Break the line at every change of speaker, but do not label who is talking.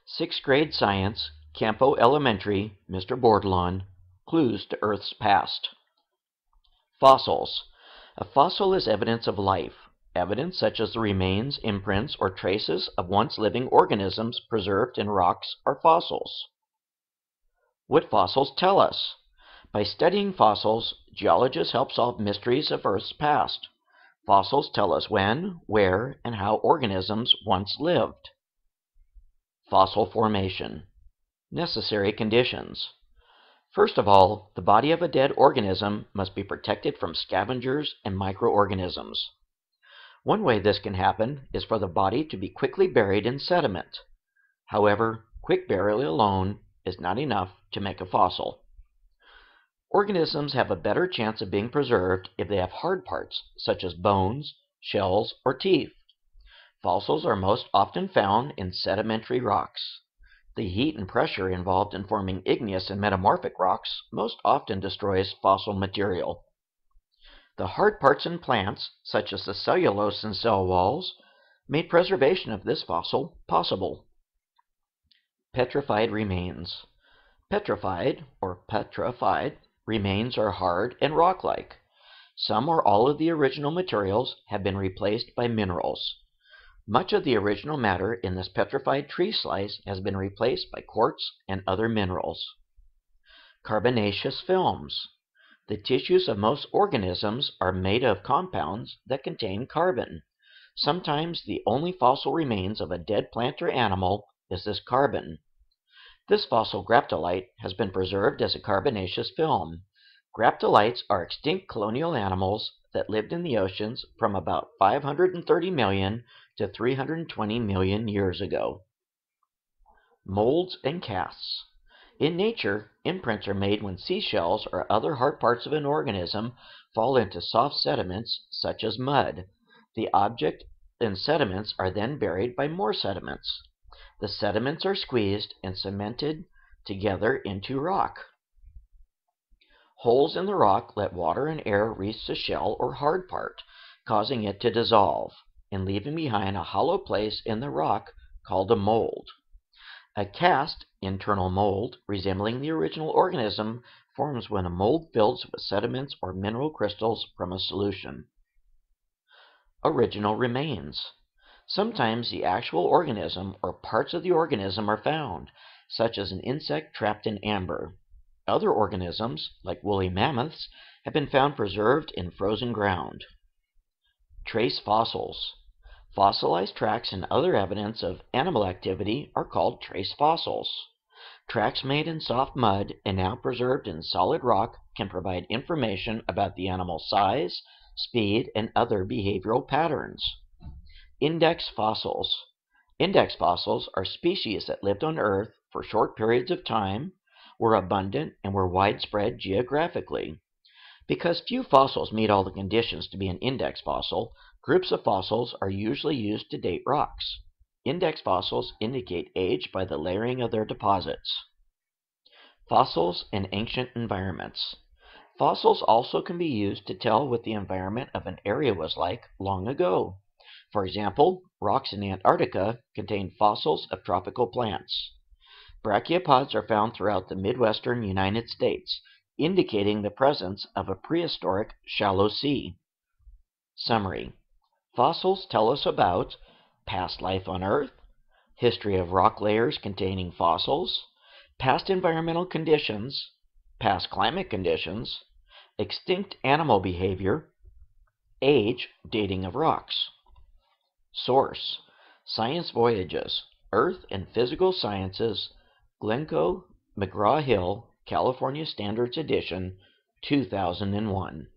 Sixth grade science, Campo Elementary, Mr. Bordelon, Clues to Earth's Past. Fossils. A fossil is evidence of life. Evidence such as the remains, imprints, or traces of once living organisms preserved in rocks are fossils. What fossils tell us? By studying fossils, geologists help solve mysteries of Earth's past. Fossils tell us when, where, and how organisms once lived. Fossil formation. Necessary conditions. First of all, the body of a dead organism must be protected from scavengers and microorganisms. One way this can happen is for the body to be quickly buried in sediment. However, quick burial alone is not enough to make a fossil. Organisms have a better chance of being preserved if they have hard parts, such as bones, shells, or teeth. Fossils are most often found in sedimentary rocks. The heat and pressure involved in forming igneous and metamorphic rocks most often destroys fossil material. The hard parts in plants, such as the cellulose in cell walls, made preservation of this fossil possible. Petrified remains. Petrified, or petrified, remains are hard and rock-like. Some or all of the original materials have been replaced by minerals. Much of the original matter in this petrified tree slice has been replaced by quartz and other minerals. Carbonaceous films. The tissues of most organisms are made of compounds that contain carbon. Sometimes the only fossil remains of a dead plant or animal is this carbon. This fossil graptolite has been preserved as a carbonaceous film. Graptolites are extinct colonial animals that lived in the oceans from about 530 million to 320 million years ago. Molds and casts. In nature, imprints are made when seashells or other hard parts of an organism fall into soft sediments such as mud. The object and sediments are then buried by more sediments. The sediments are squeezed and cemented together into rock. Holes in the rock let water and air reach the shell or hard part, causing it to dissolve, and leaving behind a hollow place in the rock called a mold. A cast, internal mold, resembling the original organism, forms when a mold fills with sediments or mineral crystals from a solution. Original remains. Sometimes the actual organism or parts of the organism are found, such as an insect trapped in amber. Other organisms, like woolly mammoths, have been found preserved in frozen ground. Trace fossils. Fossilized tracks and other evidence of animal activity are called trace fossils. Tracks made in soft mud and now preserved in solid rock can provide information about the animal's size, speed, and other behavioral patterns. Index fossils. Index fossils are species that lived on Earth for short periods of time, were abundant, and were widespread geographically. Because few fossils meet all the conditions to be an index fossil, groups of fossils are usually used to date rocks. Index fossils indicate age by the layering of their deposits. Fossils in ancient environments. Fossils also can be used to tell what the environment of an area was like long ago. For example, rocks in Antarctica contain fossils of tropical plants. Brachiopods are found throughout the Midwestern United States, indicating the presence of a prehistoric shallow sea. Summary. Fossils tell us about past life on Earth, history of rock layers containing fossils, past environmental conditions, past climate conditions, extinct animal behavior, age, dating of rocks. Source: Science Voyages, Earth and Physical Sciences, Glencoe, McGraw-Hill, California Standards Edition, 2001.